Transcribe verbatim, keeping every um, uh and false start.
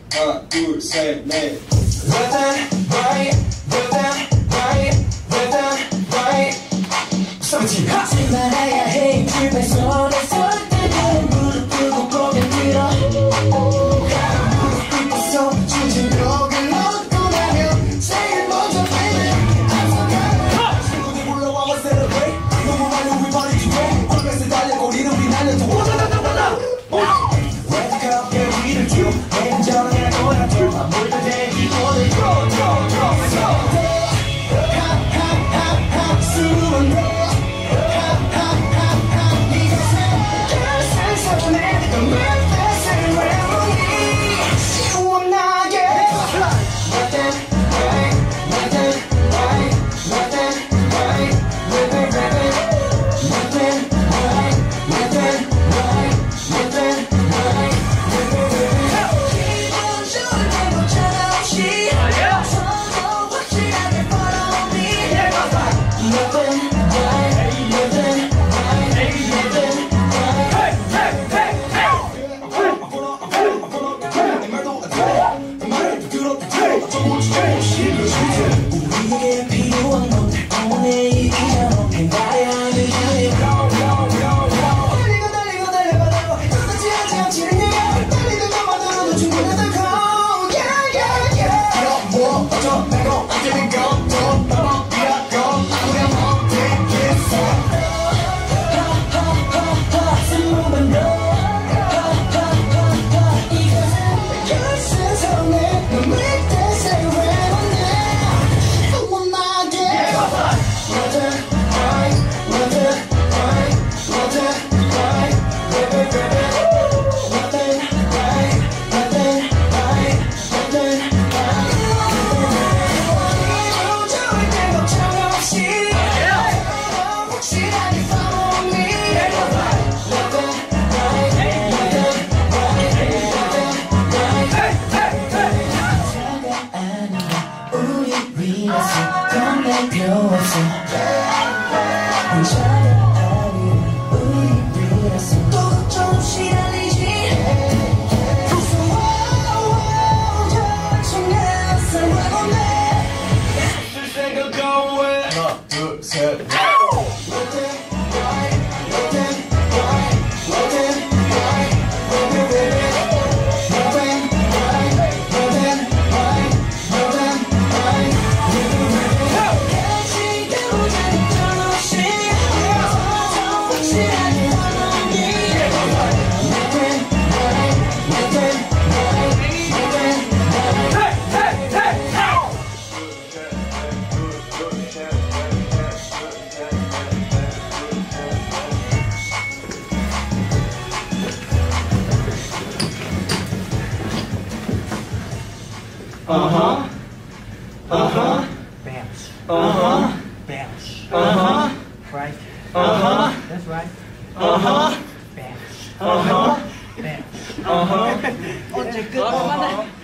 하나, 둘, 셋, 넷. Left and right, left and right, left and right. 삼십. 하지 말아야 해. 줄배선에 설 때는 무릎 꿇고 고개 들어. 무릎 꿇고서 주제력을 얻고 나면 제일 먼저 빼는 앞서가는 친구들 불러와 celebrate. 너무 많이 우리 party today. 골반에서 달려 우리는 우리 날려도 오자자자자자. 레드컵의 위를 쭉 냉정해 보여 둘만 몰려 내기 오늘 draw draw draw draw. 하하하하 수원 너 하하하하 이곳에 결승 손에 또 맵뱃을 외우니 시원하게. Left and right, left and right, left and right, left and right, left and right, left and right, left and right. 우리에게 필요한 건 오늘 이 기자로 행발의 하늘 향해 달리고 달리고 달려가다가 끝까지 하지 않지는 얘가 달리는 것만으로도 충분하다 go yeah yeah yeah. 뭐 어쩌 빼고 안 되는 것도 방법이라고 아무렴 못되겠어. 하하하하 스무번 더 하하하하 이것은 결승선에 눈물 떼서 겁낼 필요 없어. 혼자가 아닌 우리라서 또 걱정 없이 달리지. 정해서 와보네. 쓸 생각 왜 하나 둘 셋. Uh-huh. Uh-huh. Bounce. Uh-huh. Bounce. Uh-huh. Right. Uh-huh. That's right. Uh-huh. Bounce. Uh-huh. Bounce. Uh-huh. 언제 끝?